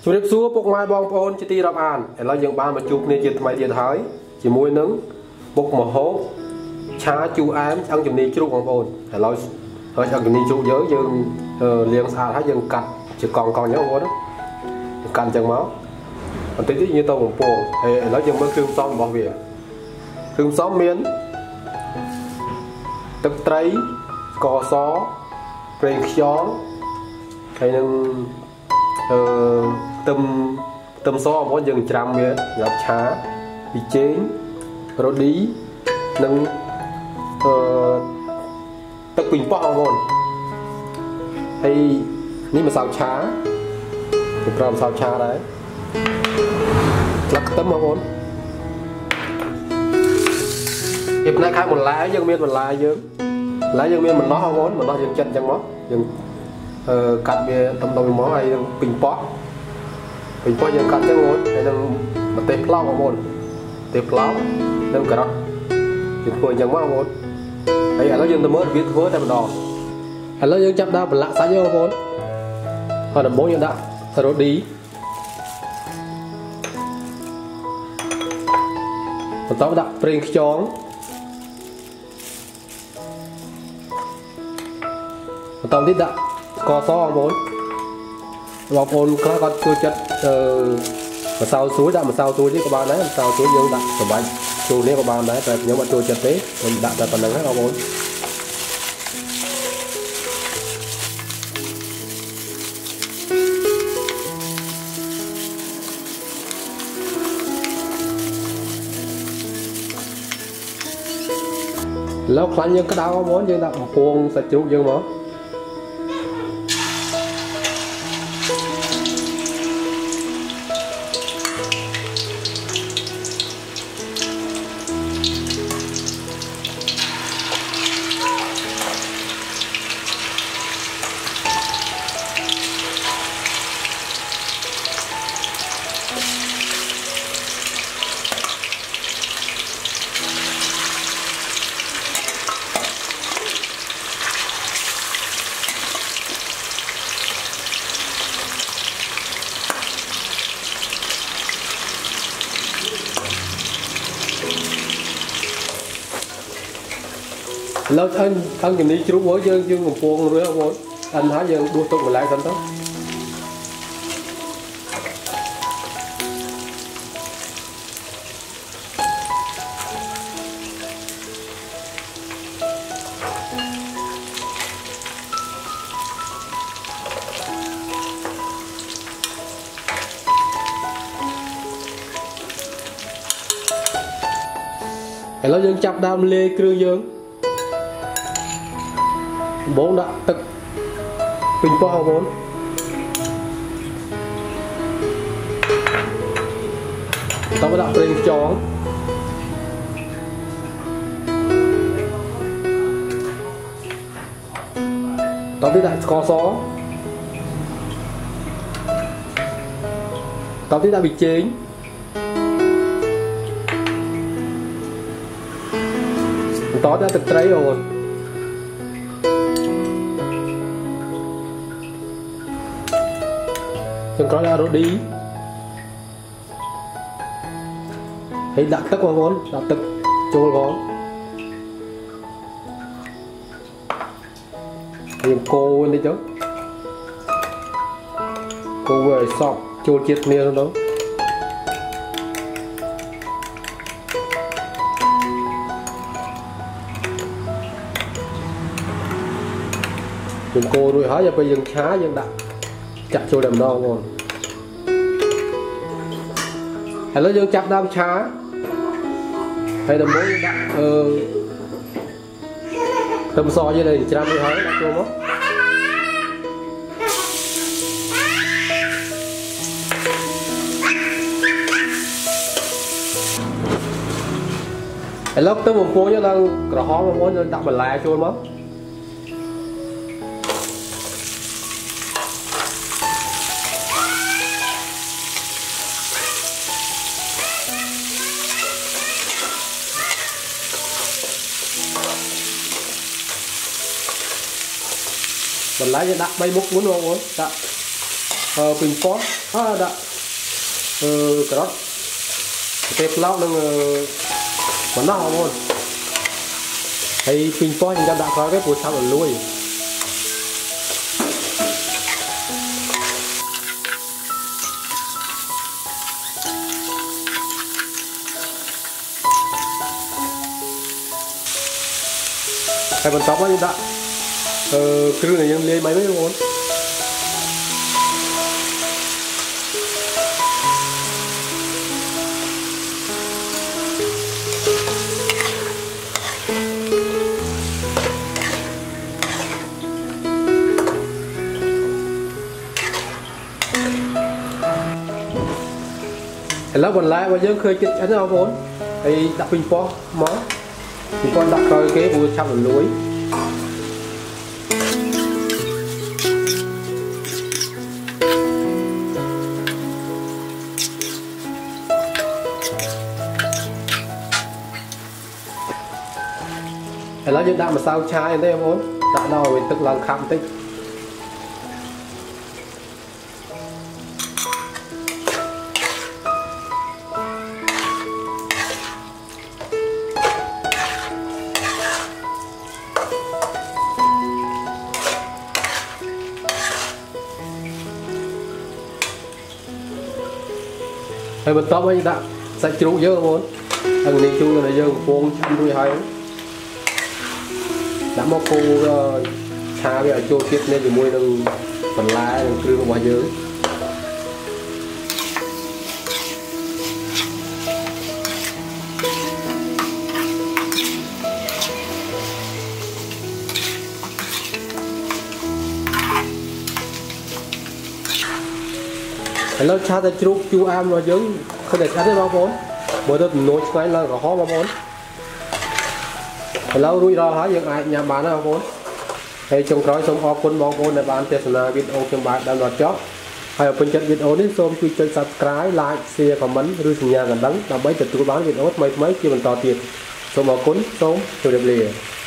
Chúng ta xua bốc mai bong bồn chỉ ti đập an, là những ba mà chụp nên chỉ thay tiền thái, chỉ môi nứng, bốc mà hố, chá chu ám, ăn chụp này chụp bong bồn, là hơi ăn chụp này chụp nhớ dương liền xa hết dương cắt, chỉ còn nhớ bông đó, cắt chân máu, còn tí như tàu bong bồn, là dương mới khương xong bảo vệ, khương xóm miến,ទឹកត្រីស្ករសប្រេងខ្យងហើយនឹងទឹមសបងប្អូនយើងច្រាំវាសម្រាប់ឆាប៊ីចេងរ៉ូឌីនិងទឹកពីងប៉ោះបងប្អូនហើយនេះម្សៅឆាទៅប្រើម្សៅឆាដែរស្លឹកខ្ទឹមបងប្អូនពីផ្នែកខាងបន្លែយើងមានបន្លែយើងមានម្នាស់បងប្អូនម្នាស់យើងចិនអញ្ចឹងមកយើងកាត់វាតំមកហើយនឹងពីងប៉ោះយើងកាត់អញ្ចឹងបងប្អូនហើយនឹងម្ទេសប្លោកបងប្អូនម្ទេសប្លោកនិងការ៉ុតយើងធ្វើអញ្ចឹងមកបងប្អូនហើយឥឡូវយើងទៅមើលរបៀបធ្វើតែម្ដងឥឡូវយើងចាប់ដើមប្រឡាក់សាច់បងប្អូនហើយដំបូងយើងដាក់រ៉ូឌីបន្តមកដាក់ប្រេងខ្យងបន្តទៀតដាក់ស្ករសបងប្អូនខ្លះគាត់ចូលចិត្តម្សៅស្រួយដាក់ម្សៅស្រួយនេះក៏បានដែរម្សៅស្រួយយើងដាក់សម្បាច់ចូលនេះក៏បានដែរតែខ្ញុំអត់ចូលចិត្តទេខ្ញុំដាក់តែប៉ុណ្្នឹងហ្នឹងបងប្អូនแล้วខ្លាញ់យើងក្តៅបងប្អូនយើងដាក់បំពងសាច់ជ្រូកយើងមកแล้วăn cái này chụp với dương một cuồng rồi không anh hả dương đua tục lại thành đóแล้วdương chập đam lê kêu dương bốn đã tức bình po bốn tao mới đặt lên chó tao biết đặt kho xó tao biết đặt bị chén tao đã thực trái rồi đừng có ra rồi đi hãy đặt tức vào vốn đặt tức cho vốn tìm cô đi chứ cô về sọc cho chiếc nia đó tìm cô rồi hỏi giờ bây giờ khá dân đặt chặt cho đầm đo ngon hay là dương chặt đam chá hay đầm bố đặt tầm so như này chả mới hỏi đặt cho nó hay lúc tới một phố như đang cỏ hó một món đặt bẩn lại cho nó mình lấy đặt bay múc muốn không muốn đặt bình pot đã cái đó cái lóc nó mà nó luôn hay bình pot chúng ta đã có cái bột sao ở lui hay phần tóc đó chúng ta cái nàyยังlên máy mấy luônแล้ววันแรกว่ายังเคยกินอันนั้นเอาบนไอ้ดับปิงปองมอปิงปองดับคอยเก๋บูชาหนุนลุยแล้วยังดับมาซาวชายได้บนดับเราเป็นตึกลังคำติ๊กhay bên top ấy đã sạch trụ dơ bốn thằng này chung là dơ cuốn chăm đuôi hay đã móc cô xa bây giờ chua tiết nên thì mùi đừng phần lá đừng cư vào dơแล้วชาติจุกจูอามเราเยอะเขาเด็ดชาติเราพ้นเมื่อเราโน้ตไงเราก็ห้อมาพ้นแล้วรุ่ยรอหาอย่างไรnhà bánเราพ้นให้จงร้อยสมออกคนมองพ้นในบ้านเทศนาวิดีโอเชียงบาดดาวน์โหลดจ็อกให้เป็นจัดวิดีโอนี้ส้มคุยจน subscribe like share comment หรือสัญญากันดังทำให้จัดตัวบ้านวิดีโอใหม่ๆที่มันต่อติดสมออกคนส้มตัวเดียว